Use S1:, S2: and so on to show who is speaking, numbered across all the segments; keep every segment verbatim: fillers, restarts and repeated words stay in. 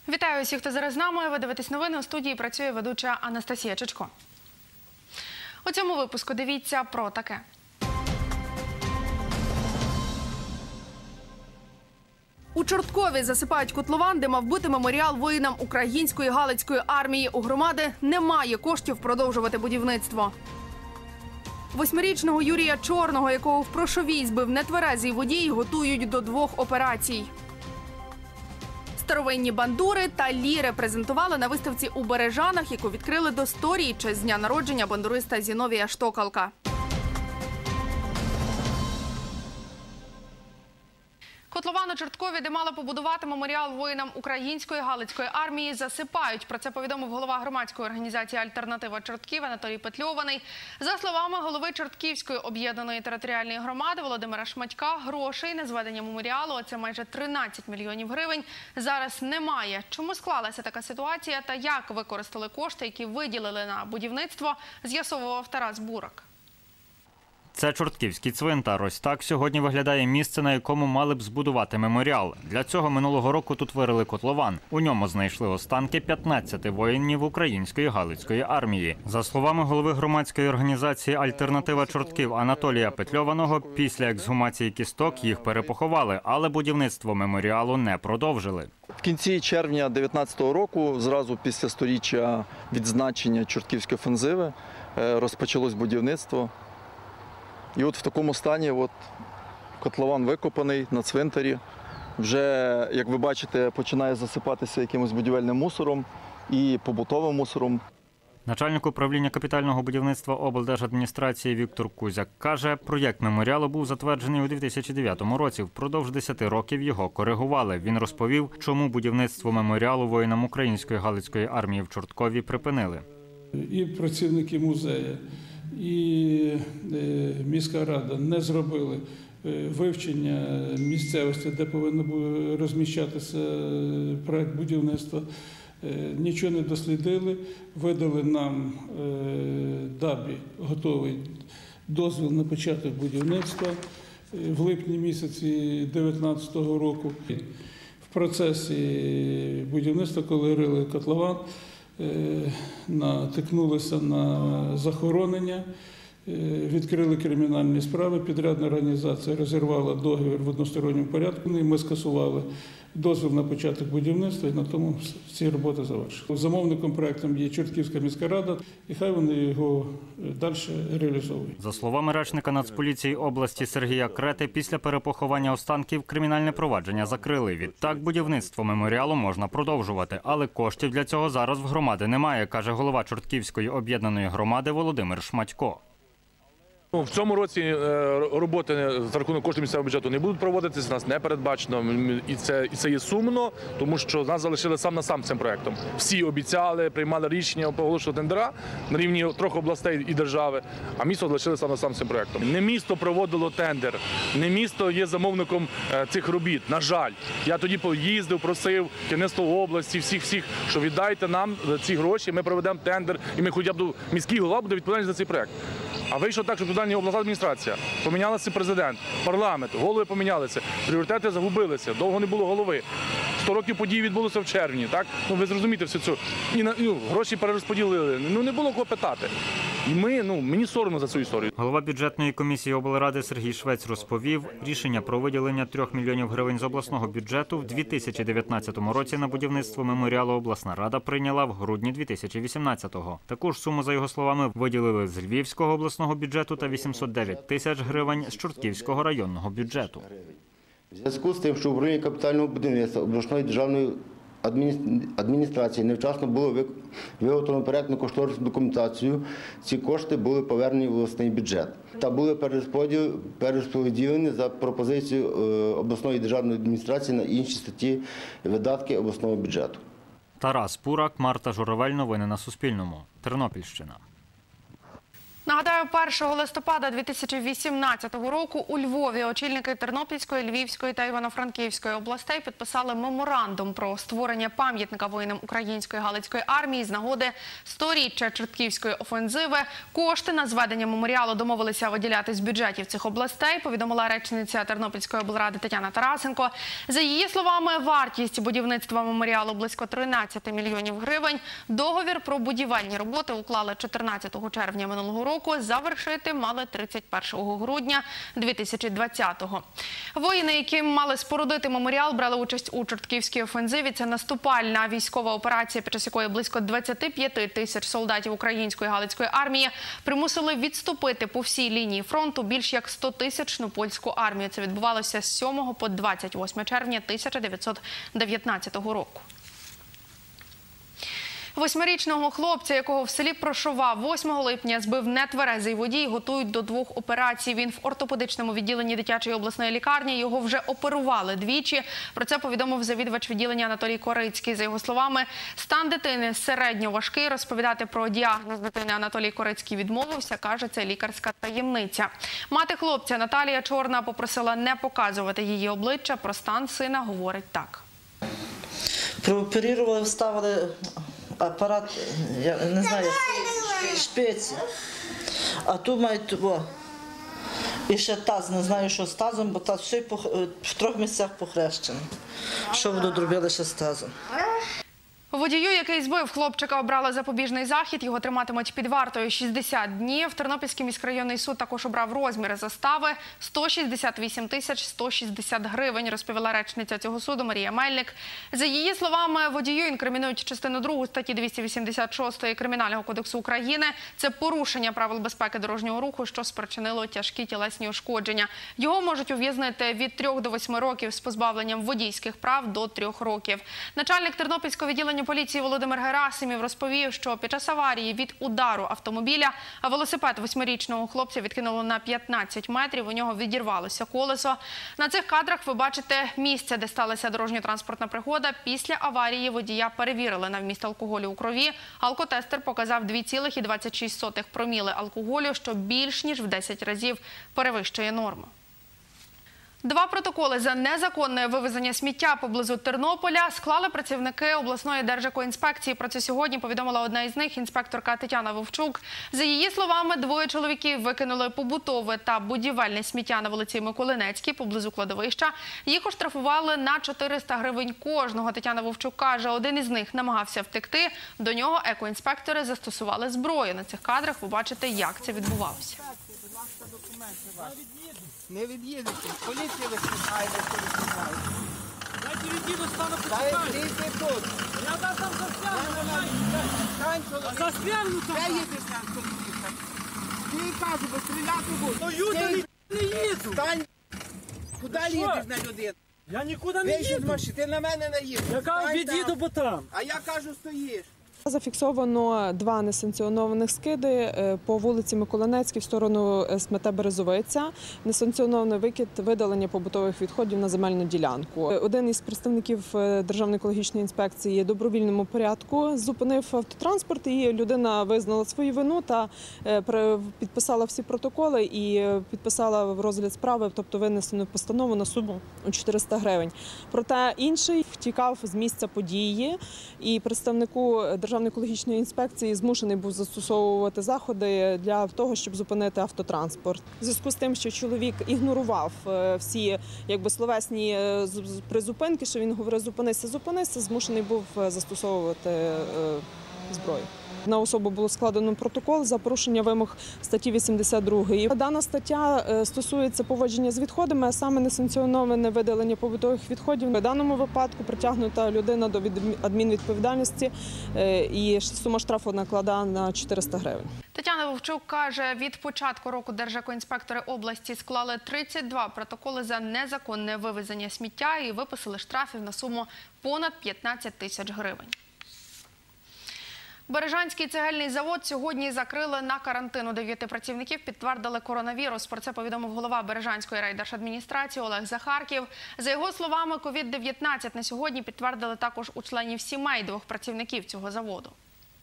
S1: Вітаю усіх, хто зараз з нами. Ви дивитесь новини. У студії працює ведуча Анастасія Чичко. У цьому випуску дивіться про таке. У Чорткові засипають котлован, де мав бути меморіал воїнам української Галицької армії. У громади немає коштів продовжувати будівництво. Восьмирічного Юрія Чорного, якого в Прошовій збив нетверезий водій, готують до двох операцій. Старовинні бандури та ліри презентували на виставці у Бережанах, яку відкрили до сторіччя з дня народження бандуриста Зіновія Штокалка. Котлован у Чорткові, де мали побудувати меморіал воїнам української Галицької армії, засипають. Про це повідомив голова громадської організації «Альтернатива Чортків» Анатолій Петльований. За словами голови Чортківської об'єднаної територіальної громади Володимира Шматька, грошей на зведення меморіалу, а це майже тринадцять мільйонів гривень, зараз немає. Чому склалася така ситуація та як використали кошти, які виділили на будівництво, з'ясовував Тарас Бурак.
S2: Це Чортківський цвинтар. Ось так сьогодні виглядає місце, на якому мали б збудувати меморіал. Для цього минулого року тут вирили котлован. У ньому знайшли останки п'ятнадцяти воїнів української Галицької армії. За словами голови громадської організації «Альтернатива Чортків» Анатолія Петльованого, після ексгумації кісток їх перепоховали, але будівництво меморіалу не продовжили.
S3: В кінці червня дев'ятнадцятого року, зразу після сторіччя відзначення Чортківської офензиви, розпочалось будівництво. І от в такому стані от, котлован викопаний на цвинтарі. Вже, як ви бачите, починає засипатися якимось будівельним мусором і побутовим мусором.
S2: Начальник управління капітального будівництва облдержадміністрації Віктор Кузяк каже, проєкт меморіалу був затверджений у дві тисячі дев'ятому році. Впродовж десяти років його коригували. Він розповів, чому будівництво меморіалу воїнам української Галицької армії в Чорткові припинили.
S4: І працівники музею, і міська рада не зробили вивчення місцевості, де повинен був розміщатися проект будівництва. Нічого не дослідили, видали нам ДАБІ готовий дозвіл на початок будівництва в липні місяці дві тисячі дев'ятнадцятого року. В процесі будівництва, коли рили котлован, натикнулися на захоронення, відкрили кримінальні справи, підрядна організація розірвала договір в односторонньому порядку, і ми скасували дозвіл на початок будівництва, і на тому ці роботи завершили. Замовником проєкту є Чортківська міська рада, і хай вони його далі реалізовують.
S2: За словами речника Нацполіції області Сергія Крети, після перепоховання останків кримінальне провадження закрили. Відтак будівництво меморіалу можна продовжувати, але коштів для цього зараз в громади немає, каже голова Чортківської об'єднаної громади Володимир Шматько.
S5: В цьому році роботи за рахунок коштів місцевого бюджету не будуть проводитися, нас не передбачено. І це, і це є сумно, тому що нас залишили сам на сам цим проєктом. Всі обіцяли, приймали рішення оголошувати тендера на рівні трьох областей і держави, а місто залишили сам на сам цим проєктом. Не місто проводило тендер, не місто є замовником цих робіт, на жаль. Я тоді поїздив, просив керівництво області, всіх-всіх, що віддайте нам ці гроші, ми проведемо тендер, і ми хоча б міський голова буде відповідальний за цей проєкт. А вийшло так, що відповідальна обласна адміністрація, помінялася президент, парламент, голови помінялися, пріоритети загубилися, довго не було голови. сто років подій відбулося в червні, так? Ну, ви зрозумієте все це. І ну, гроші перерозподілили, ну не було кого питати. І ми, ну, мені соромно за цю історію.
S2: Голова бюджетної комісії облради Сергій Швець розповів, рішення про виділення трьох мільйонів гривень з обласного бюджету в дві тисячі дев'ятнадцятому році на будівництво меморіалу обласна рада прийняла в грудні дві тисячі вісімнадцятого. Таку ж суму, за його словами, виділили з Львівського обласного бюджету та вісімсот дев'ять тисяч гривень з Чортківського районного бюджету.
S6: В зв'язку з тим, що управління капітального будівництва обласної державної адміністрації невчасно було виготовлено проєктно-кошторисну документацію, ці кошти були повернені в обласний бюджет та були перерозподілені за пропозицією обласної державної адміністрації на інші статті видатки обласного бюджету.
S2: Тарас Бурак, Марта Журавель. Новини на Суспільному. Тернопільщина.
S1: Нагадаю, першого листопада дві тисячі вісімнадцятого року у Львові очільники Тернопільської, Львівської та Івано-Франківської областей підписали меморандум про створення пам'ятника воїнам Української Галицької армії з нагоди сторіччя Чортківської офензиви. Кошти на зведення меморіалу домовилися виділяти з бюджетів цих областей, повідомила речниця Тернопільської облради Тетяна Тарасенко. За її словами, вартість будівництва меморіалу близько тринадцяти мільйонів гривень. Договір про будівельні роботи уклали чотирнадцятого червня минулого року. Завершити мали тридцять першого грудня дві тисячі двадцятого. Воїни, які мали спорудити меморіал, брали участь у Чортківській офензиві. Це наступальна військова операція, під час якої близько двадцяти п'яти тисяч солдатів Української Галицької армії примусили відступити по всій лінії фронту більш як стотисячну польську армію. Це відбувалося з сьомого по двадцять восьме червня тисяча дев'ятсот дев'ятнадцятого року. Восьмирічного хлопця, якого в селі Прошова восьмого липня збив нетверезий водій, готують до двох операцій. Він в ортопедичному відділенні дитячої обласної лікарні. Його вже оперували двічі. Про це повідомив завідувач відділення Анатолій Корицький. За його словами, стан дитини середньо важкий. Розповідати про діагноз дитини Анатолій Корицький відмовився. Каже, це лікарська таємниця. Мати хлопця Наталія Чорна попросила не показувати її обличчя. Про стан сина говорить так.
S7: Прооперували, вставили апарат, я не знаю, шпиці. А тут мають, о, і ще таз, не знаю, що з тазом, бо таз ще в трьох місцях похрещений. Що будуть робити ще з тазом?
S1: Водію, який збив хлопчика, обрали запобіжний захід. Його триматимуть під вартою шістдесят днів. Тернопільський міськрайонний суд також обрав розміри застави – сто шістдесят вісім тисяч сто шістдесят гривень, розповіла речниця цього суду Марія Мельник. За її словами, водію інкримінують частину другу статті двісті вісімдесят шість Кримінального кодексу України. Це порушення правил безпеки дорожнього руху, що спричинило тяжкі тілесні ушкодження. Його можуть ув'язнити від трьох до восьми років з позбавленням водійських прав до трьох років. Начальник Тернопільського відділення поліції Володимир Герасимів розповів, що під час аварії від удару автомобіля велосипед восьмирічного хлопця відкинуло на п'ятнадцять метрів, у нього відірвалося колесо. На цих кадрах ви бачите місце, де сталася дорожньо-транспортна пригода. Після аварії водія перевірили на вміст алкоголю у крові. Алкотестер показав дві цілих двадцять шість сотих проміли алкоголю, що більш ніж в десять разів перевищує норму. Два протоколи за незаконне вивезення сміття поблизу Тернополя склали працівники обласної держекоінспекції. Про це сьогодні повідомила одна із них, інспекторка Тетяна Вовчук. За її словами, двоє чоловіків викинули побутове та будівельне сміття на вулиці Миколинецькій поблизу кладовища. Їх оштрафували на чотириста гривень кожного. Тетяна Вовчук каже, один із них намагався втекти. До нього екоінспектори застосували зброю. На цих кадрах ви бачите, як це відбувалося.
S8: Не від'їдете. Поліція викликає, не викликає. Дайте від'їду, стану почекаю. Дайте тут. Я вас там заспявну. Заспявну там. Де їдеш там? Ти кажу, бо стріляти буду. Ну юди не їду. Стань. Куди їдеш на людину? Я нікуди не їду. Ти на мене не їдеш. Я кажу, від'їду, бо там. А я кажу, стоїш.
S9: Зафіксовано два несанкціонованих скиди по вулиці Миколинецькій в сторону СМТ Березовиця. Несанкціонований викид видалення побутових відходів на земельну ділянку. Один із представників Державної екологічної інспекції в добровільному порядку зупинив автотранспорт, і людина визнала свою вину та підписала всі протоколи і підписала в розгляд справи, тобто винесену постанову на суму у чотириста гривень. Проте інший втікав з місця події, і представнику Державної екологічної інспекції змушений був застосовувати заходи для того, щоб зупинити автотранспорт. У зв'язку з тим, що чоловік ігнорував всі якби словесні призупинки, що він говорив «зупинися, зупинися», змушений був застосовувати зброю. На особу було складено протокол за порушення вимог статті вісімдесят два. Дана стаття стосується поводження з відходами, а саме несанкціоноване видалення побутових відходів. В даному випадку притягнута людина до адмінвідповідальності, і сума штрафу накладає на чотириста гривень.
S1: Тетяна Вовчук каже, від початку року держекоінспектори області склали тридцять два протоколи за незаконне вивезення сміття і виписали штрафів на суму понад п'ятнадцять тисяч гривень. Бережанський цегельний завод сьогодні закрили на карантин. У дев'яти працівників підтвердили коронавірус. Про це повідомив голова Бережанської райдержадміністрації Олег Захарків. За його словами, ковід дев'ятнадцять на сьогодні підтвердили також у членів сімей двох працівників цього заводу.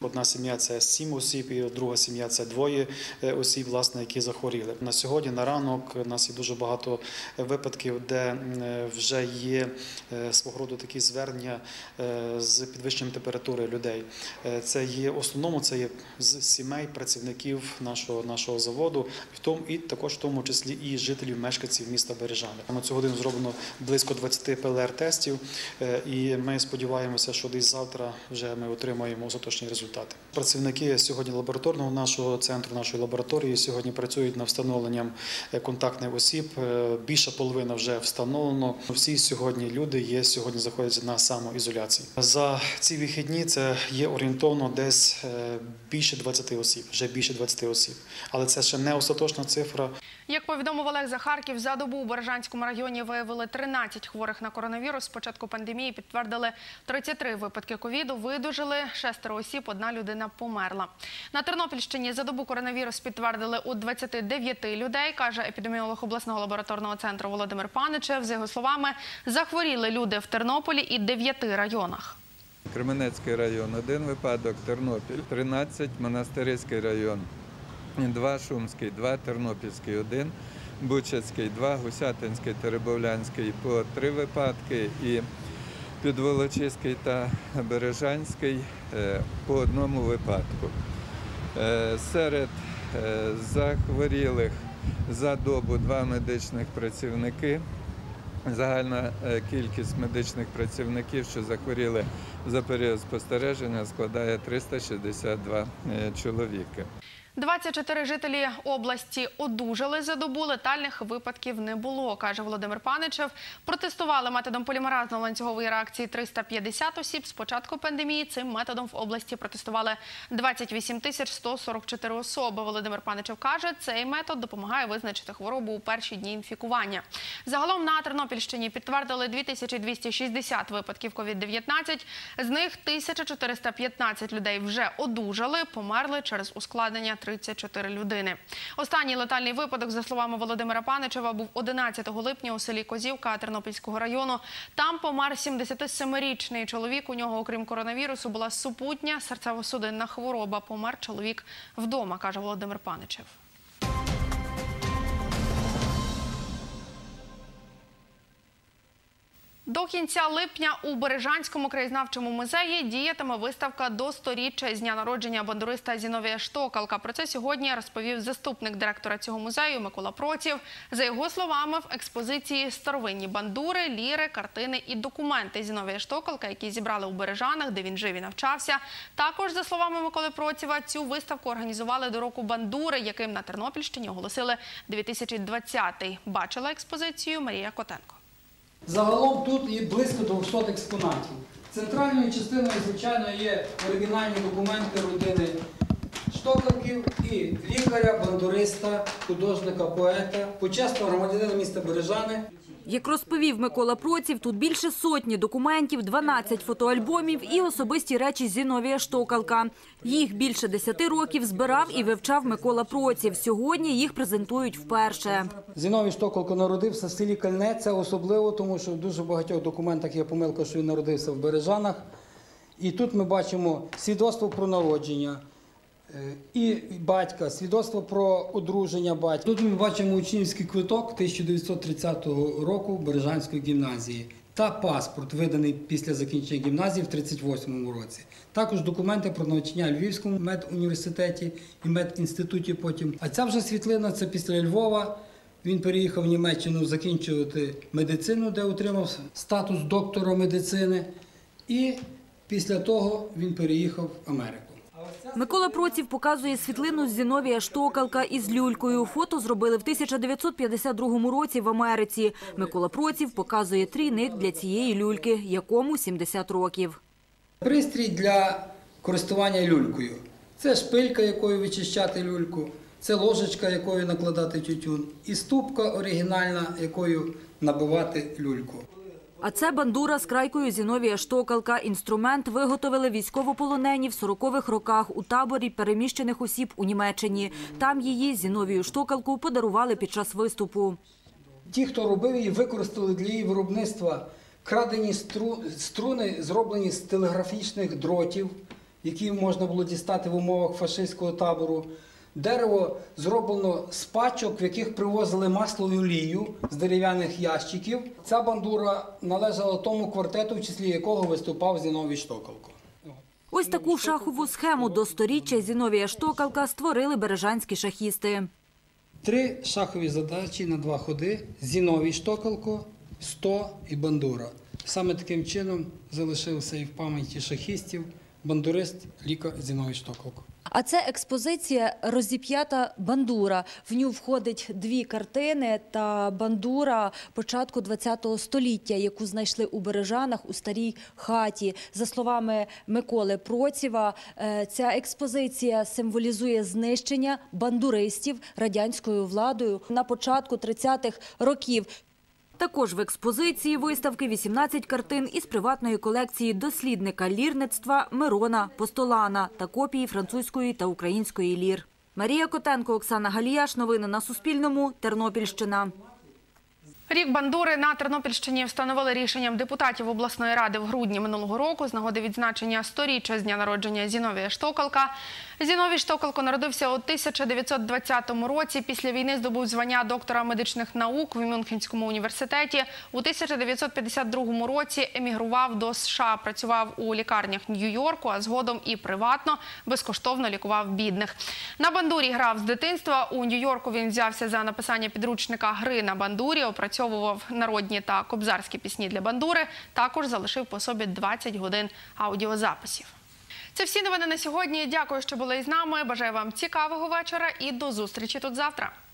S10: Одна сім'я – це сім осіб, і друга сім'я – це двоє осіб, власне, які захворіли. На сьогодні, на ранок, у нас є дуже багато випадків, де вже є свого роду такі звернення з підвищенням температури людей. Це є, в основному, це є з сімей працівників нашого, нашого заводу, в тому, і також в тому числі і жителів, мешканців міста Бережани. На цю годину зроблено близько двадцяти пе ел ар-тестів, і ми сподіваємося, що десь завтра вже ми отримаємо остаточні результати. Працівники сьогодні лабораторного нашого центру, нашої лабораторії сьогодні працюють над встановленням контактних осіб. Більша половина вже встановлено. Всі сьогодні люди є, сьогодні знаходяться на самоізоляції. За ці вихідні це є орієнтовно десь більше двадцяти осіб, вже більше двадцяти осіб. Але це ще не остаточна цифра.
S1: Як повідомив Олег Захарків, за добу у Бережанському районі виявили тринадцять хворих на коронавірус. З початку пандемії підтвердили тридцять три випадки ковіду, видужили шестеро осіб, одна людина померла. На Тернопільщині за добу коронавірус підтвердили у двадцяти дев'яти людей, каже епідеміолог обласного лабораторного центру Володимир Паничев. За його словами, захворіли люди в Тернополі і дев'яти районах.
S11: Кременецький район – один випадок, Тернопіль – тринадцять, Монастириський район – два, Шумський, два, Тернопільський, один, Бучацький, два, Гусятинський, Теребовлянський по три випадки і Підволочиський та Бережанський по одному випадку. Серед захворілих за добу два медичних працівники. Загальна кількість медичних працівників, що захворіли за період спостереження, складає триста шістдесят два чоловіки.
S1: двадцять чотири жителі області одужали за добу, летальних випадків не було, каже Володимир Паничев. Протестували методом полімеразно-ланцюгової реакції триста п'ятдесят осіб. З початку пандемії цим методом в області протестували двадцять вісім тисяч сто сорок чотири особи. Володимир Паничев каже, цей метод допомагає визначити хворобу у перші дні інфікування. Загалом на Тернопільщині підтвердили дві тисячі двісті шістдесят випадків ковід дев'ятнадцять. З них тисяча чотириста п'ятнадцять людей вже одужали, померли через ускладнення тридцять чотири людини. Останній летальний випадок, за словами Володимира Паничева, був одинадцятого липня у селі Козівка Тернопільського району. Там помер сімдесятисемирічний чоловік. У нього, окрім коронавірусу, була супутня серцево-судинна хвороба. Помер чоловік вдома, каже Володимир Паничев. До кінця липня у Бережанському краєзнавчому музеї діятиме виставка до сторіччя з дня народження бандуриста Зіновія Штокалка. Про це сьогодні розповів заступник директора цього музею Микола Проців. За його словами, в експозиції старовинні бандури, ліри, картини і документи Зіновія Штокалка, які зібрали у Бережанах, де він жив і навчався. Також, за словами Миколи Процєва, цю виставку організували до року бандури, яким на Тернопільщині оголосили дві тисячі двадцятий. Бачила експозицію Марія Котенко.
S12: Загалом тут є близько двохсот експонатів. Центральною частиною, звичайно, є оригінальні документи родини Штокалків і лікаря, бандуриста, художника, поета, почесного громадянина міста Бережани.
S13: Як розповів Микола Проців, тут більше сотні документів, дванадцять фотоальбомів і особисті речі Зіновія Штокалка. Їх більше десяти років збирав і вивчав Микола Проців. Сьогодні їх презентують вперше.
S12: Зіновій Штокалко народився в селі Кальне. Це особливо, тому що в дуже багатьох документах є помилка, що він народився в Бережанах. І тут ми бачимо свідоцтво про народження і батька, свідоцтво про одруження батька. Тут ми бачимо учнівський квиток тисяча дев'ятсот тридцятого року Бережанської гімназії та паспорт, виданий після закінчення гімназії в тридцять восьмому році. Також документи про навчання в Львівському медуніверситеті і медінституті потім. А ця вже світлина – це після Львова. Він переїхав в Німеччину закінчувати медицину, де отримав статус доктора медицини. І після того він переїхав в Америку.
S13: Микола Проців показує світлину з Зіновія Штокалка із люлькою. Фото зробили в тисяча дев'ятсот п'ятдесят другому році в Америці. Микола Проців показує трійник для цієї люльки, якому сімдесят років.
S12: Пристрій для користування люлькою. Це шпилька, якою вичищати люльку, це ложечка, якою накладати тютюн, і ступка оригінальна, якою набивати люльку.
S13: А це бандура з крайкою Зіновія Штокалка. Інструмент виготовили військовополонені в сорокових роках у таборі переміщених осіб у Німеччині. Там її Зіновію Штокалку подарували під час виступу.
S12: Ті, хто робив її, використали для її виробництва крадені стру... струни, зроблені з телеграфічних дротів, які можна було дістати в умовах фашистського табору. Дерево зроблено з пачок, в яких привозили масло і олію з дерев'яних ящиків. Ця бандура належала тому квартету, в числі якого виступав Зіновій Штоколко.
S13: Ось таку шахову схему до сторіччя Зіновія Штоколка створили бережанські шахісти.
S12: Три шахові задачі на два ходи – Зіновій Штоколко, сто і бандура. Саме таким чином залишився і в пам'яті шахістів бандурист лікар Зіновій Штоколко.
S14: А це експозиція «Розіп'ята бандура». В ню входить дві картини та бандура початку ХХ століття, яку знайшли у Бережанах у старій хаті. За словами Миколи Процєва, ця експозиція символізує знищення бандуристів радянською владою на початку тридцятих років.
S13: Також в експозиції виставки вісімнадцять картин із приватної колекції дослідника лірництва Мирона Постолана та копії французької та української лір. Марія Котенко, Оксана Галіяш. Новини на Суспільному. Тернопільщина.
S1: Рік бандури на Тернопільщині встановили рішенням депутатів обласної ради в грудні минулого року з нагоди відзначення сторіччя з дня народження Зіновія Штоколка. Зіновій Штоколко народився у тисяча дев'ятсот двадцятому році. Після війни здобув звання доктора медичних наук в Мюнхенському університеті. У тисяча дев'ятсот п'ятдесят другому році емігрував до США, працював у лікарнях Нью-Йорку, а згодом і приватно, безкоштовно лікував бідних. На бандурі грав з дитинства. У Нью-Йорку він взявся за написання підручника гри на бандурі, опрацьовував народні та кобзарські пісні для бандури. Також залишив по собі двадцять годин аудіозаписів. Це всі новини на сьогодні. Дякую, що були із нами. Бажаю вам цікавого вечора і до зустрічі тут завтра.